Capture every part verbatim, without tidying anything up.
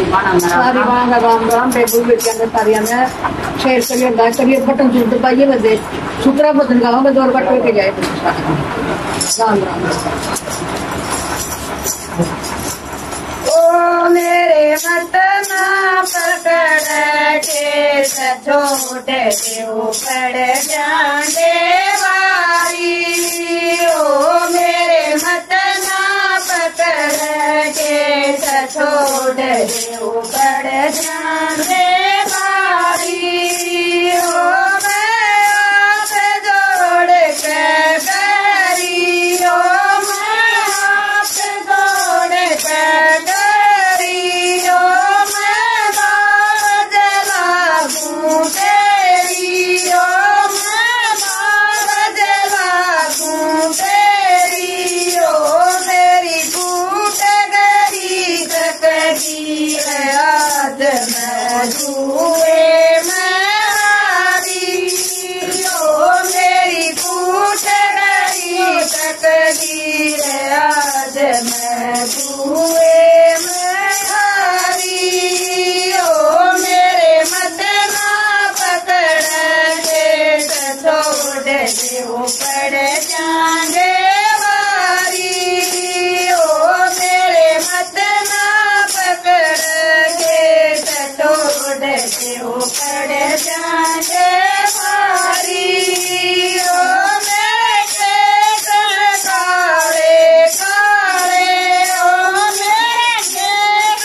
सारी वहाँ राम राम बेबू बेटियां के सारिया में शेयर करिए लाइक करिए बटन जरूर दबाइए बजे शुक्र बटन दबाओगे दो बट के जाए राम राम। ओ मेरे मत ना पकड़ के छोटे के ऊपर जाने वाली। ओ मेरे मत ना पकड़ के छोटे के ऊपर जाने वाली। ओ मैं हाथ जोड़ के करी, ओ मैं हाथ जोड़ के करी, ओ मैं बाज लागूं तेरी, ओ मैं बाज लागूं तेरी। ओ तेरी टूट गई तकदीर आज मैं जुए में हारी। ओ मेरी टूट गई तकदीर आज मैं जुए में हारी। ओ मेरे मत ना पकड़ के छोड़ दे ऊपर जाने वाली। ओ मेरे मत ना पकड़ के छोड़ दे ऊपर जाने वाली। ओ मेरे केस काले काले, ओ मेरे केस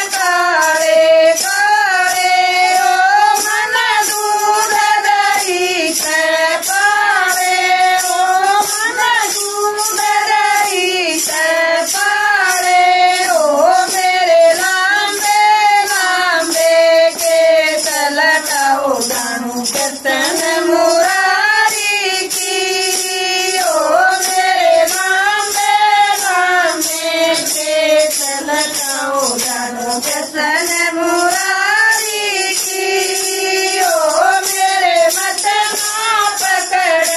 काले काले, ओ मन दूध दही से पावे, ओ मन दूध दही से पावे। ओ मेरे लांबे लांबे केस लटाओ गानू कीर्तन मुरारी की। ओ मेरे लांबे लांबे केस लटाओ गानू कीर्तन मुरारी की। ओ मेरे मत ना पकड़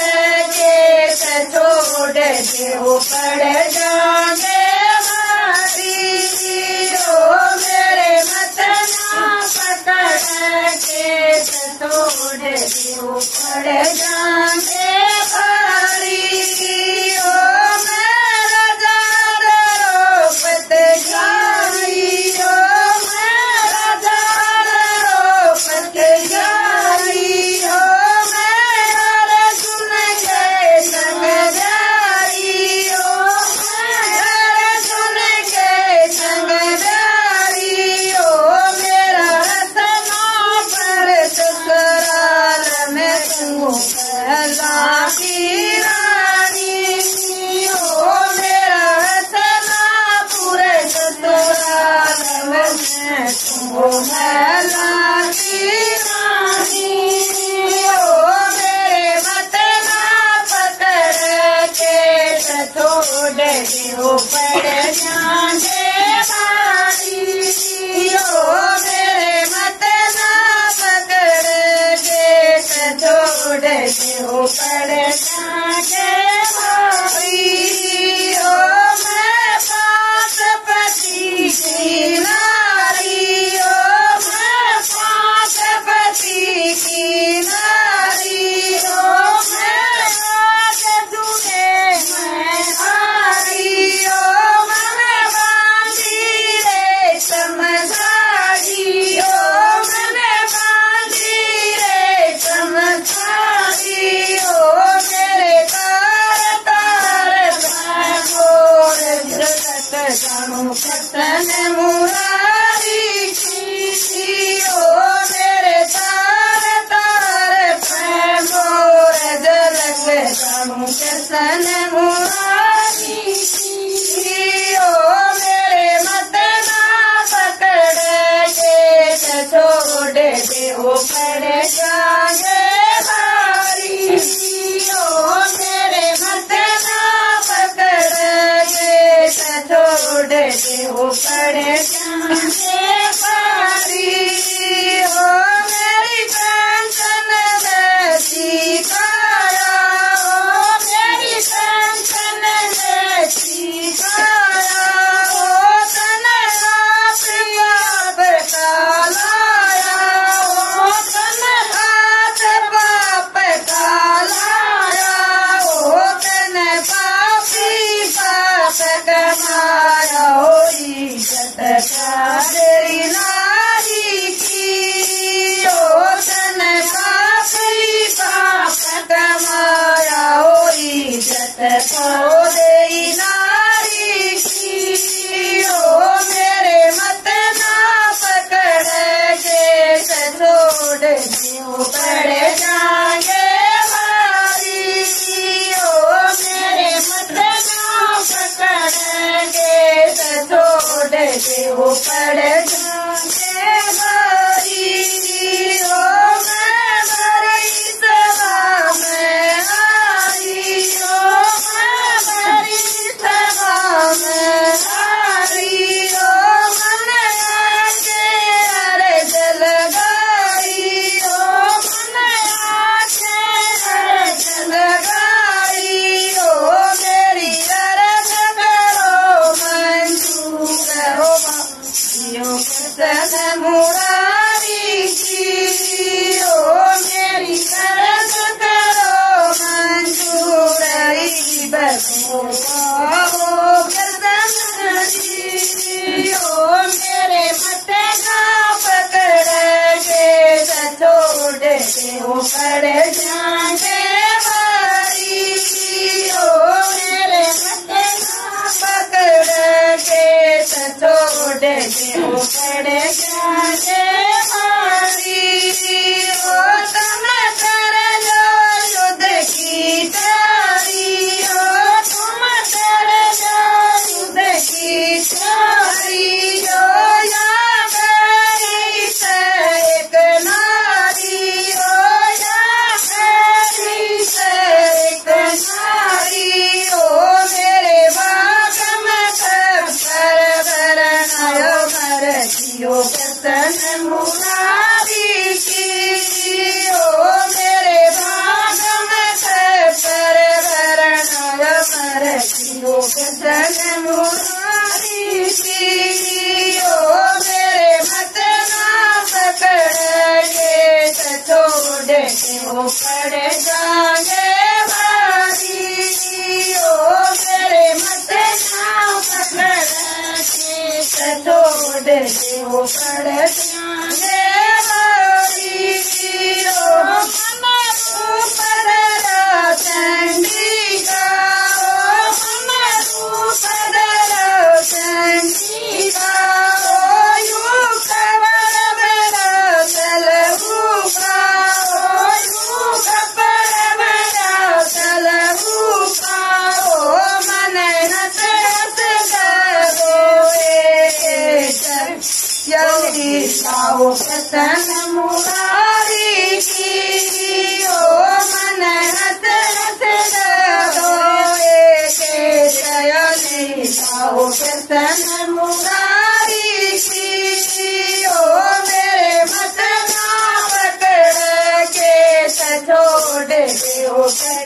के छोड़ दे ऊपर जाने वाली। ओ मेरे मत ना पकड़ के छोड़ दे ऊपर जाने वाली। ओ मेरा जान रोपत जारी, ओ मेरा जान रोपत जारी, ओ मेरा सुन के संग जारी, ओ मेरा सुन के संग जारी। ओ मेरा रतना पर ससुराल में तू पहला की रानी। ओ मेरा रतना पूरे ससुराल में तू पहला की रानी। ओ मेरे मत ना पकड़ के छोड़ दे ऊपर जाने वाली। ओ मेरे मत ना पकड़ के छोड़ दे ऊपर जाने वाली। ओ मैं पास पति की नारी, ओ मैं पास पति की नारी, ओ मैं आज जुए में हारी। ओ मैं बांधी रे समझारी, ओ मैं बांधी रे समझारी। ओ मेरे तार तार मैं गोर जगत जाऊं कीर्तन मुरारी की। ओ मेरे तार तार मैं गोर जगत जाऊं कीर्तन मुरारी की। ओ मेरे मत ना पकड़ के छोड़ दे ऊपर जाने वाली। ओ मेरे मत ना पकड़ के छोड़ दे ऊपर जाने वाली। ओ मेरी पेंशन देती काया, ओ मेरी पेंशन देती काया, ओ तन आप तेरी नारी की ओ तन पापी पाप कमाया हो इज्जत खो दे नारी की ओ मेरे मत ना पकड़ के छोड़ दियो पड़ जाएंगे वो पड़ जाए बारी ओ मैं बड़ी सभा में आई ओ मैं बड़ी सभा में आई ओ मन आके अर्ज लगाई ओ मन आके अर्ज लगाई ओ मेरी अर्ज करो मंजूर हो यो कृष्ण मुरारी की ओ मेरी कर्ज करो मंजूर बसो ओ कृष्ण जी ओ मेरे मत ना पकड़ के छोड़ के वो पड़ जाए बारी ओ मेरे मत ना पकड़ के छोड़ के वो पड़ जाए मारी ओ तुम कर लो युद्ध की तैयारी ओ तुम कर लो युद्ध की तैयारी ओ या गई से एक नारी ओ या गई से एक नारी ओ मेरे बाग में कर भरनायो मर जियो कृष्ण मुरारी की ओ मेरे बाग में कर भरनायो मर जियो कृष्ण मुरारी की ओ मेरे मत ना पकड़ के छोड़ के वो पड़ जाए बारी ओ मेरे मत ना पकड़ के छोड़ के वो पड़ जाए बारी ओ मन रूप धरा चंडिका ओ मन रूप धरा चंडिका ओ यू कबर मेरा चलूका ओ यू कबर मेरा चलूका ओ मन हंस हंस यही साओ कृष्ण मुरारी की ओ मन हंस हंस रोए के जयनी साओ कृष्ण मुरारी की ओ मेरे मत ना पकड़ के छोड़ दे